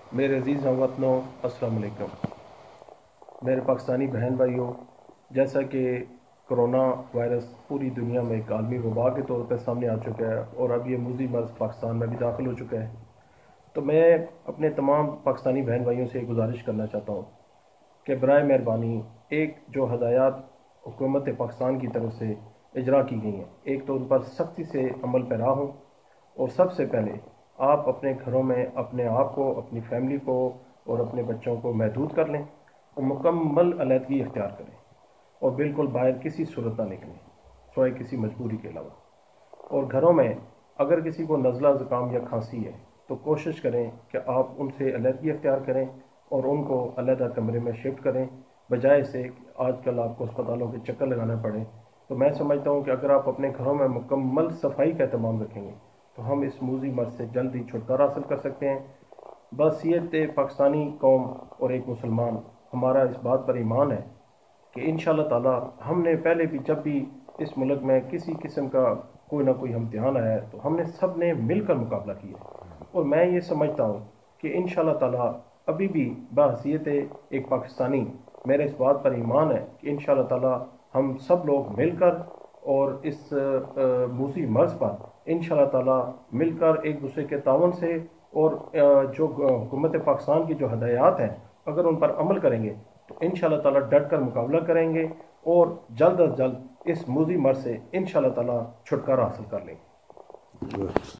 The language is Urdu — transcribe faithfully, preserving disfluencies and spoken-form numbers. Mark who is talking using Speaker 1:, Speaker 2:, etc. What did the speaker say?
Speaker 1: میرے عزیز ہم وطنوں، السلام علیکم۔ میرے پاکستانی بہن بھائیوں، جیسا کہ کرونا وائرس پوری دنیا میں ایک عالمی وبا کے طور پہ سامنے آ چکا ہے اور اب یہ موذی مرض پاکستان میں بھی داخل ہو چکا ہے، تو میں اپنے تمام پاکستانی بہن بھائیوں سے گزارش کرنا چاہتا ہوں کہ برائے مہربانی ایک جو ہدایات حکومت پاکستان کی طرف سے اجرا کی گئی ہیں، ایک تو ان پر سختی سے عمل پیرا ہوں، اور سب سے پہلے آپ اپنے گھروں میں اپنے آپ کو، اپنی فیملی کو اور اپنے بچوں کو محدود کر لیں اور مکمل علیحدگی اختیار کریں، اور بالکل باہر کسی صورت نہ نکلیں سوائے کسی مجبوری کے علاوہ۔ اور گھروں میں اگر کسی کو نزلہ زکام یا کھانسی ہے تو کوشش کریں کہ آپ ان سے علیحدگی اختیار کریں اور ان کو علیحدہ کمرے میں شفٹ کریں، بجائے سے کہ آج کل آپ کو اسپتالوں کے چکر لگانا پڑے۔ تو میں سمجھتا ہوں کہ اگر آپ اپنے گھروں میں مکمل صفائی کا اہتمام رکھیں گے تو ہم اس موذی مرض سے جلد ہی چھٹکارا حاصل کر سکتے ہیں۔ بس یہ پاکستانی قوم اور ایک مسلمان، ہمارا اس بات پر ایمان ہے کہ انشاءاللہ تعالی ہم نے پہلے بھی جب بھی اس ملک میں کسی قسم کا کوئی نہ کوئی امتحان آیا ہے تو ہم نے سب نے مل کر مقابلہ کیا ہے، اور میں یہ سمجھتا ہوں کہ انشاءاللہ تعالی ابھی بھی بحیثیت ایک پاکستانی میرے اس بات پر ایمان ہے کہ انشاءاللہ تعالی ہم سب لوگ مل کر اور اس موذی مرض پر انشاءاللہ تعالی مل کر ایک دوسرے کے تعاون سے اور جو حکومت پاکستان کی جو ہدایات ہیں اگر ان پر عمل کریں گے تو انشاءاللہ تعالی ڈٹ کر مقابلہ کریں گے اور جلد از جلد اس موذی مرض سے انشاءاللہ تعالی چھٹکارا حاصل کر لیں گے۔